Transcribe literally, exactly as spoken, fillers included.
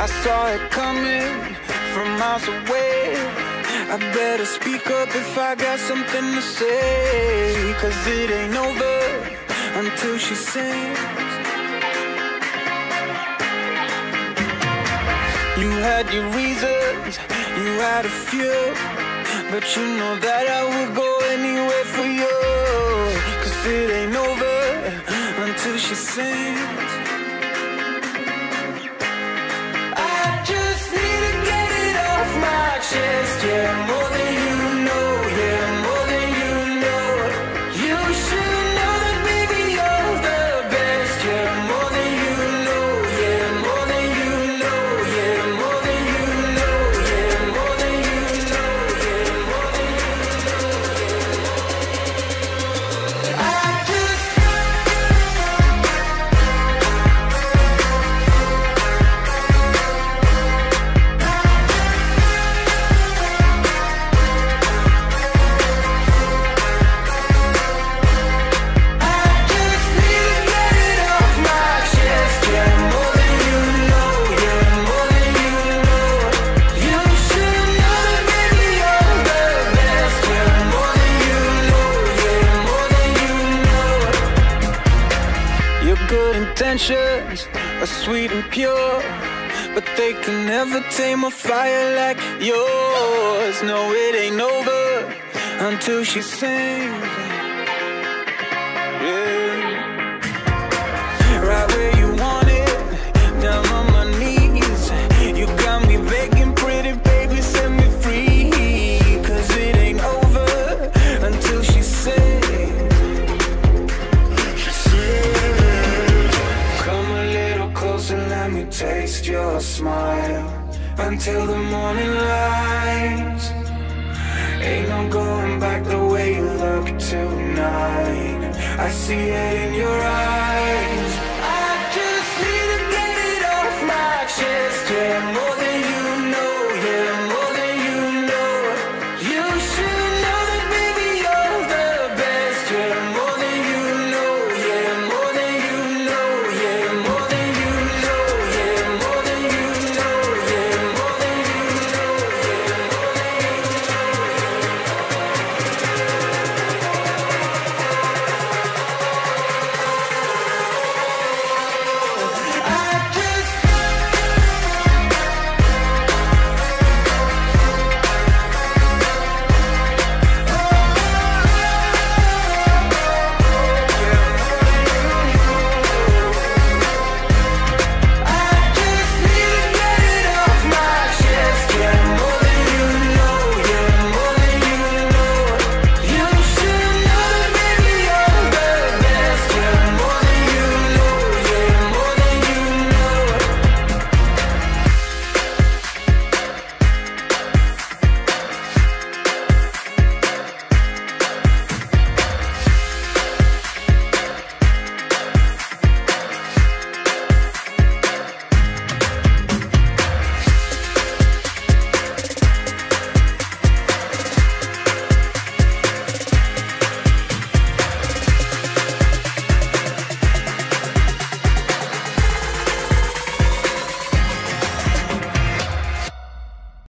I saw it coming from miles away. I better speak up if I got something to say, 'cause it ain't over until she sings. You had your reasons, you had a few, but you know that I would go anywhere for you. 'Cause it ain't over until she sings. I just need to get it off my chest, yeah, more than you know, yeah, more than you know. You should know that, baby, you're the best, yeah, more than you know, yeah, more than you know, yeah, more than you know, yeah, more than you know, yeah, more than you know, yeah. I just intentions are sweet and pure, but they can never tame a fire like yours. No, it ain't over until she sings. Yeah. Right where you want it, down on my knees. You got me begging, pretty baby, set me free. 'Cause it ain't over until she sings. Let me taste your smile until the morning light. Ain't no going back the way you look tonight. I see it in your eyes.